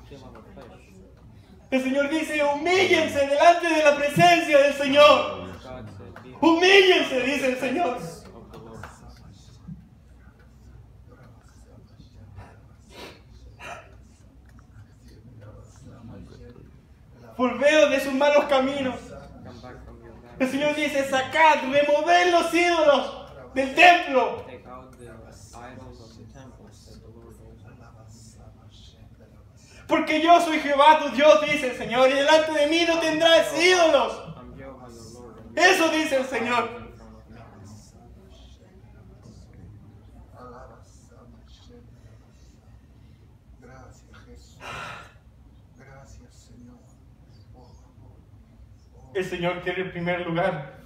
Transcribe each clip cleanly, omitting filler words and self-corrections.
El Señor dice, humíllense delante de la presencia del Señor. Humíllense, dice el Señor. Volveos de sus malos caminos. El Señor dice, sacad, removed los ídolos del templo. Porque yo soy Jehová tu Dios, dice el Señor, y delante de mí no tendrás ídolos. Eso dice el Señor. El Señor quiere el primer lugar.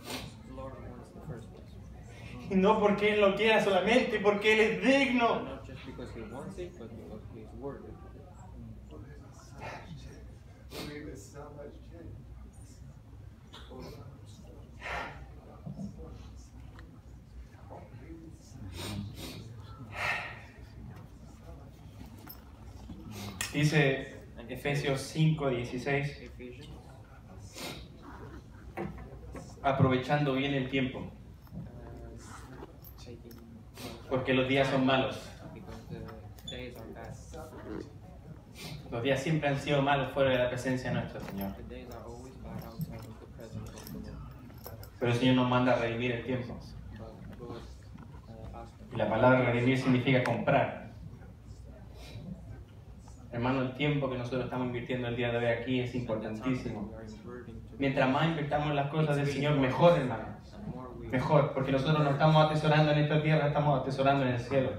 Y no porque Él lo quiera solamente, porque Él es digno. Dice en Efesios 5:16, aprovechando bien el tiempo, porque los días son malos. Los días siempre han sido malos fuera de la presencia de nuestro Señor. Pero el Señor nos manda a redimir el tiempo. Y la palabra redimir significa comprar. Hermano, el tiempo que nosotros estamos invirtiendo el día de hoy aquí es importantísimo. Mientras más invirtamos en las cosas del Señor, mejor, hermano. Mejor, porque nosotros no estamos atesorando en esta tierra, estamos atesorando en el cielo.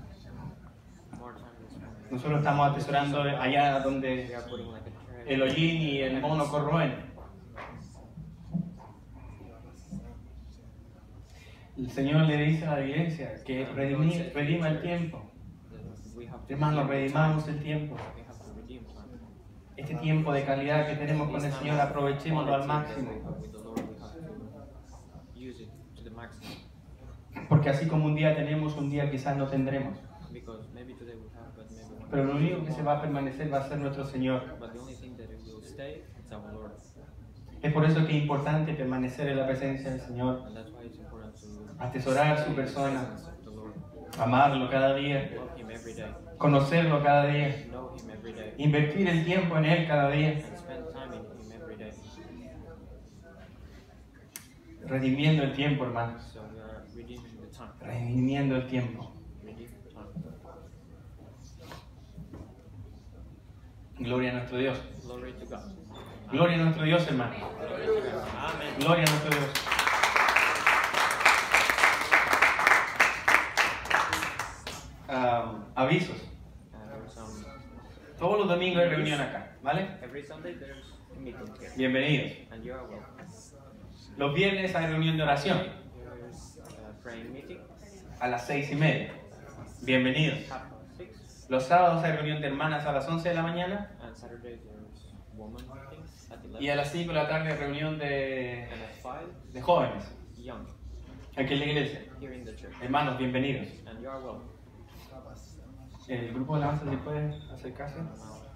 Nosotros estamos atesorando allá donde el hollín y el mono corroen. El Señor le dice a la iglesia que redima el tiempo. Hermanos, redimamos el tiempo. Este tiempo de calidad que tenemos con el Señor, aprovechémoslo al máximo. Porque así como un día tenemos, un día quizás no tendremos. Pero lo único que se va a permanecer va a ser nuestro Señor. Es por eso que es importante permanecer en la presencia del Señor. Atesorar su persona. Amarlo cada día. Conocerlo cada día. Invertir el tiempo en Él cada día. Redimiendo el tiempo, hermanos. Redimiendo el tiempo. Gloria a nuestro Dios. Gloria a nuestro Dios, hermano. Gloria a nuestro Dios. Avisos. Todos los domingos hay reunión acá, ¿vale? Bienvenidos. Los viernes hay reunión de oración a las 6:30. Bienvenidos. Los sábados hay reunión de hermanas a las 11 de la mañana. Y a las 5 de la tarde reunión de jóvenes. Aquí en la iglesia. Hermanos, bienvenidos. El grupo de alabanza, ¿se puede acercarse?